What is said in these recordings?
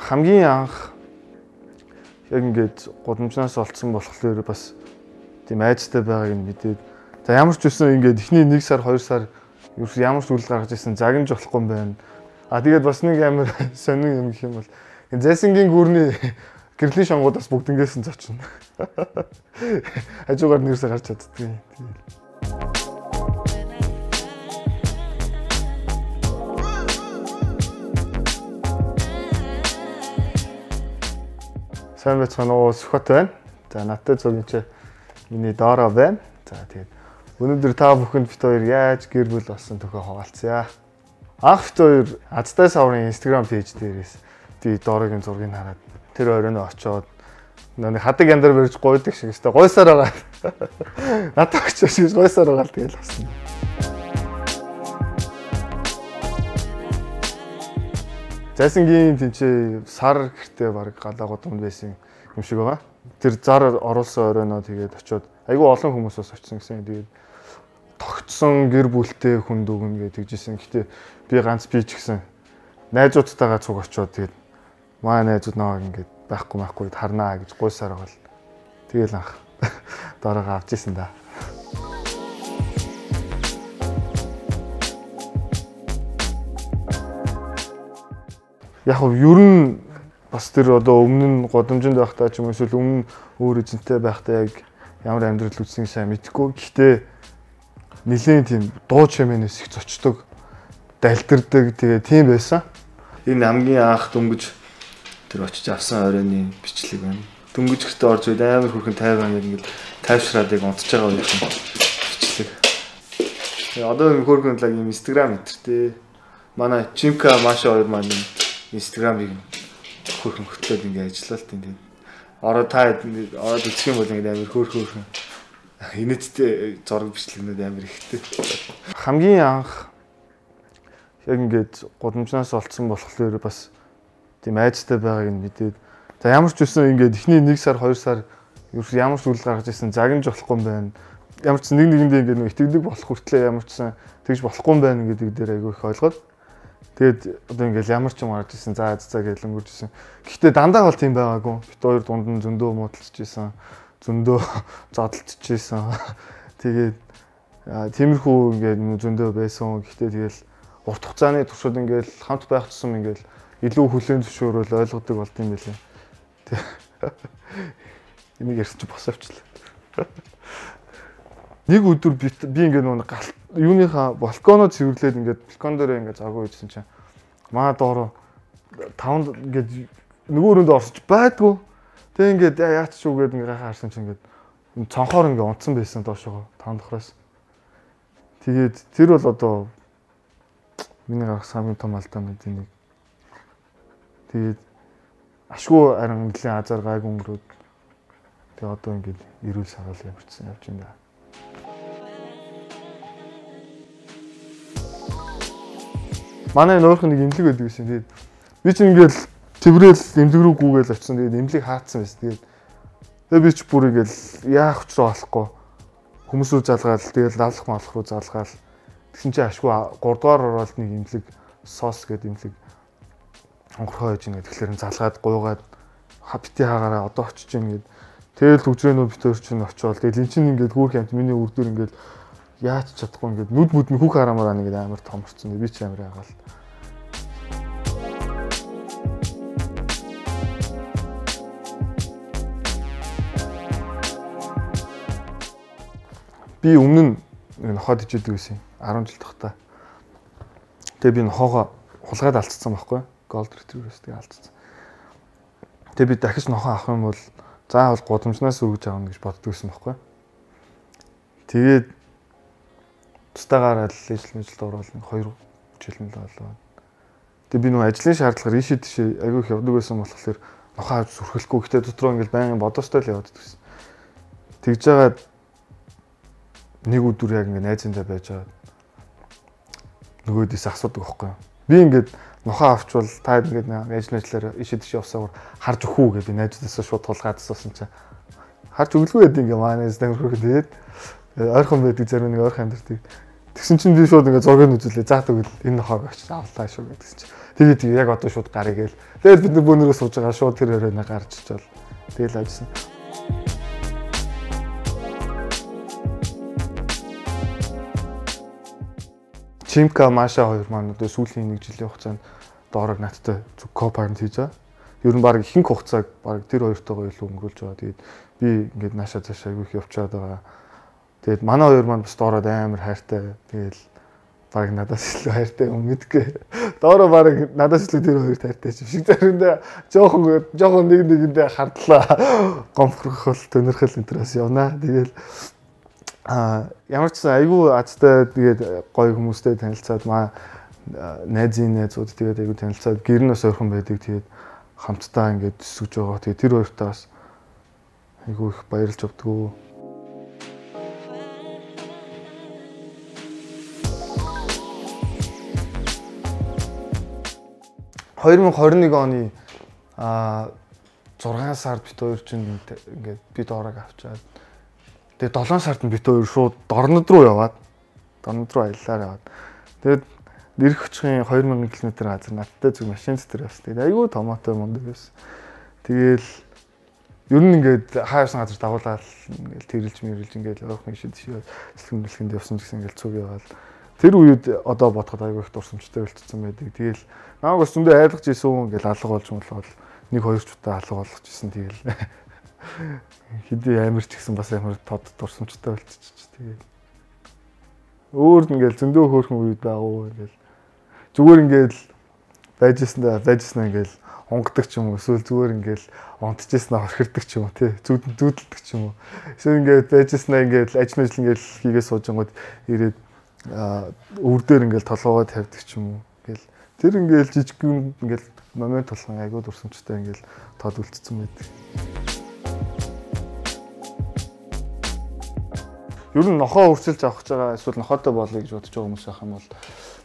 хамгийн анх яг ингээд гудамжнаас олцсон болохоор бас тийм айцтай байгааг нь мэдээд за ямар ч үсэн ингээд эхний 1 сар 2 сар ямар ч үйл гаргаж ирсэн загнаж болохгүй юм байна. Тэгээд бас нэг амар сонин юм гэх юм бол зайсангийн гүрний гэрлийн шонгуудаас бүгднгээс нь зочно. Хажуугаар нэрсээ гарч чаддгийг. Сайн байцгаана уу, Сүхбат байна. За надтай зургийн миний доороо байна. За тэгээд өнөөдөр та бүхэнд бит хоёр яаж гэр бүл болсон төхөө хуваалцъя. Анх бит хоёр Азтай саврын Instagram пэйж дээрээс тий доорогийн зургийг хараад тэр оройноо очоод нэг хадаг яндар барьж гойдаг шиг өстой гойсаар байгаа. Надад очиж шиг гойсаар байгаа л тэгэл болсон. Зайсангийн тэнцээ сар гэртээ баг галаа годомд байсан юм шиг байгаа. Тэр зар оруулсан оройноо тэгээд очиод айгүй олон хүмүүс бас очсон гэсэн. Тэгээд тогтсон гэр бүлтэй хүн дүгнэ гэж тэгжсэн. Гэхдээ би ганц би ч гэсэн найзуудтайгаа цуг очиод тэгээд маа найзууд наваа ингээд байхгүй харнаа гэж гуйсаар байгаа л. Тэгэл анх доороо авч ирсэн да. Яг нь ер нь бас тэр одоо өмнө нь годомжинд байхдаа ч юм уу эсвэл өмнө өөр эзэнтэй байхдаа яг ямар амьдрал үзсэн сайн мэдэхгүй. Гэхдээ нэлээд тийм дуу чимээнээс их зочдөг, дайлдирдаг тэгээ тийм байсан. Энэ хамгийн анх дөнгөж тэр очиж авсан оройны бичлэг байна. Дөнгөж гэртээ орж ирээд амар хүрхэн тайван ингээд тайвшраад яг унтж байгаа үеийн бичлэг. Тэгээ одоо энэ хөргөн лаг юм Instagram энтертэй. Манай Чимка Маша хоёр маань Instagram-ыг хөрхөн хөтлөөд ингэ ажиллалт тийм. Ороод үзэх юм бол ингэ амар хөөрхөн инээдтэй зураг бичлэгнүүд амар ихтэй. Хамгийн анх яг ингээд гудамжнаас олцсон болохоор бас тийм айцтай байгааг нь мэдээд за ямар ч үсэн ингээд эхний 1 сар 2 сар ямар ч үйл гаргаж ирсэн загнаж болохгүй юм байна. Ямар ч нэгэндээ ингээд итгэдэг болох хүртлээр ямар ч сан тэгж болохгүй юм байна гэдэг дээр айгүй их ойлгоод тэгээд одоо ингээл ямар ч юм гарч ирсэн за гэж өнгөрч ирсэн. Гэхдээ дандаа бол тийм байгаагүй. Бид хоёр дунд нь зөндөө муудалцж ирсэн. Зөндөө зодтолж ирсэн. Тэгээд тиймэрхүү ингээд зөндөө байсан. Гэхдээ тэгэл урт хугацааны туршид ингээд хамт байх тусам ингээд илүү хүлээн зөвшөөрөл ойлгодог болд юм байлээ. Энийг ярьсан чи бос авчлаа. Нэг өдөр би ингээд нэг юуныхаа балконоо цэвэрлээд ингээд балкон дээр ингээд загуу ийдсэн чинь маа доороо 5 ингээд нөгөө өрөөнд орсож байдгүй. Тэг ингээд яач ч үгээд ингээд гайхаа харсан чинь ингээд цонхоор ингээд унтсан байсан доошоо 5 дахраас. Тэгээд тэр бол одоо миний гаргасан хамгийн том алдаа мэдээ нэг. Тэгээд ашгүй харин нэлийн азар гайг өнгөрөөд тэг одоо ингээд эрүүл сагаал явчихсан явж байна. Манай нөөрх нэг имлэг байдаг гэсэн. Тэгээд би ч ингээл тэврээл имлэг рүү гүүгээл очсон. Тэгээд имлэг хаацсан байсан. Тэгээд би ч бүр ингээл яах ч болохгүй. Хүмүүс рүү залгаал, тэгээд лалах малах руу залгаал. Тэгсэн чинь ашгүй 3 дугаар оролт нэг имлэг сос гэдэг имлэг онгорхоо хийж ингээд тэгэхээр залгаад гуйгаад бити хаагаараа одоо очиж ийн гээд тэгэл төгжрэнүү битээр чинь очивол тэгээд эн чинь ингээд хүүрх амт миний үрдүр ингээд яаж чадахгүй ингээд нүд нь хүүх хараамаар ингээд амар томорцсон. Би ч амар ягаал. Би өмнө нь нохоод ичээдэг байсан 10 жил тахта. Тэгээ би нохоогоо хулгаад алдсан байхгүй. Gold Retriever-ээс тэгээ алдсан. Тэгээ би дахиж нохоо авах юм бол заавал гудамжнаас өргөж авах гэж боддог байсан байхгүй. Тэгээд тустаагаар ажилд ороод 2 жил нь л болоо. Тэгээ би нөгөө ажлын шаардлагаар ийшээ тийшээ айгүй их явдаг байсан болохоор нохоо авч сүрхэлэхгүй. Гэтэ дотроо ингээл байнгын бодостой л яваад байсан. Тэгж жагаад нэг өдөр яг ингээ найзынтай байж байгаа. Нөгөөдөөс асуудаг байхгүй. Би ингээд нохоо авчвал та ингээд ажиллаар ийшээ тийшээ явсаар харж өгөх үү гэж би найзуудаас шууд тулгаад асуусан чинь харж өглөө гэдэг ингээ манайс тамир хөрөг тэгээд ойрхон байдаг зарим нэг ойрхон амьддаг. Тэгсэн чинь би шууд ингээ зургийг үзүүлээ. За тэгвэл энэ хог очиж авлаа шүү гэдгсэн чинь. Тэгээд яг одоо шууд гарыг гээл. Тэгээд бид нар бөөнөрөө сууж байгаа шууд тэр өрөөнө гарч ичвэл тэгэл авсан. Чимка Маша хоёр маань одоо сүүлийн 1 жилийн хугацаанд доорог надтай зөв co-parent хийж байгаа. Ер нь баг ихэнх хугацааг баг тэр хоёртойгоо илүү өнгөрүүлж байгаа. Тэгээд би ингээд наашаа цаашаа айгүй их явчаад байгаа. Тэгээд манай хоёр маань бас доороод амар хайртай. Тэгэл баг надаас илүү хайртай юм мэдгүй. Доороо баг надаас илүү тэр хоёр хайртай ч шиг заримдаа жоохон нэгэндээ хардлаа. Гомхрохол төнөрхөл интерес явнаа. Тэгэл ямар ч сан айгүй азтай тэгээд гоё хүмүүстэй танилцаад найзын найзууд тэгээд айгүй танилцаад гэрнээс ойрхон байдаг. Тэгээд хамтдаа ингээд төсөж байгаа. Тэгээд тэр хоёртаас айгүй их баярлж авдгүү. 2021 оны 6 сард бит хоёр чинь ингээд бид орог авчаад тэгээд 7 сард нь бит хоёр шууд Дорнод руу яваад Дорнод руу аяллаар яваад тэгээд нэрх хүчгийн 2000 км газар надтай зүг машин дотор бас тэгээд айгүй томоотой мундаг байсан. Тэгээл ер нь ингээд хаяасан газар дагуулаад ингээд тэрэлж мэрэлж ингээд ойрхон шид шивээ сэлгэмлэхэнд явсан гэсэн ингээд цуг яваад тэр үед одоо бодоход айгүй их дурсамжтай болчихсон байдаг. Тэгээл намайг бас зөндөө айлгаж исэн хүн ингээл алга болж молгоод нэг хоёр ч удаа алга болгож исэн. Тэгээл хэдий амир ч гэсэн бас амар тод дурсамжтай болчихчих. Тэгээд өөр ингээл зөндөө хөөрхөн үед байгуу ингээл зүгээр ингээл байжснаа ингээл онгодог ч юм уу эсвэл зүгээр ингээл унтчихснаа хорхирдаг ч юм уу тий зүүдэлдэг ч юм уу эсвэл ингээд байжснаа ингээд ажил мэл ингээл хийгээ суужгууд ирээд өвөр дээр ингээл толгоогоо тавьдаг ч юм уу ингээл тэр ингээл жижигхэн ингээл момент толгон айгуу дурсамжтай ингээл тод үлдсэн байдаг. Ер нь нохоо өрсөлж авах гэж байгаа эсвэл нохоотой болъё гэж бодож байгаа хүмүүс байх юм бол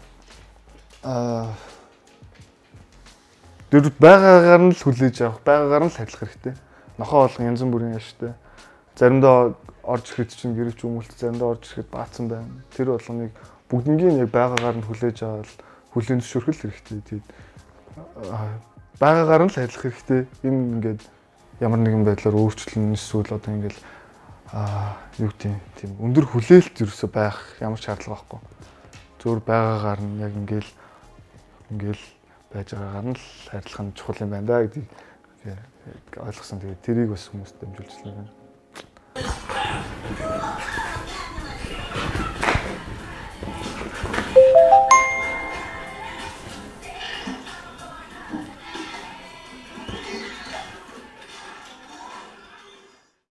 тэр байгаагаар нь л хүлээж авах, байгаагаар нь л харилцах хэрэгтэй. Нохоо болгон янз бүрийн ашигтай. Заримдаа орж ирэхэд чинь гэрч хүмүүлт, заримдаа орж ирэхэд баацсан байна. Тэр болгоныг бүгднийг яг байгаагаар нь хүлээж аваад хүлээн зөвшөөрөх хэрэгтэй. Тэгээд байгаагаар нь л харилцах хэрэгтэй. Энэ ингээд ямар нэгэн байдлаар өөрчлөн эсвэл одоо ингээд юу гэдэг тийм өндөр хүлээлт ерөөсөй байх ямар ч шаардлага байхгүй. Зөвхөн байгаагаар нь яг ингээл байж байгаагаар нь л харилцах нь чухал юм байна да гэдгийг ойлгосон. Тэгээд тэрийг бас хүмүүст дамжуулж байна.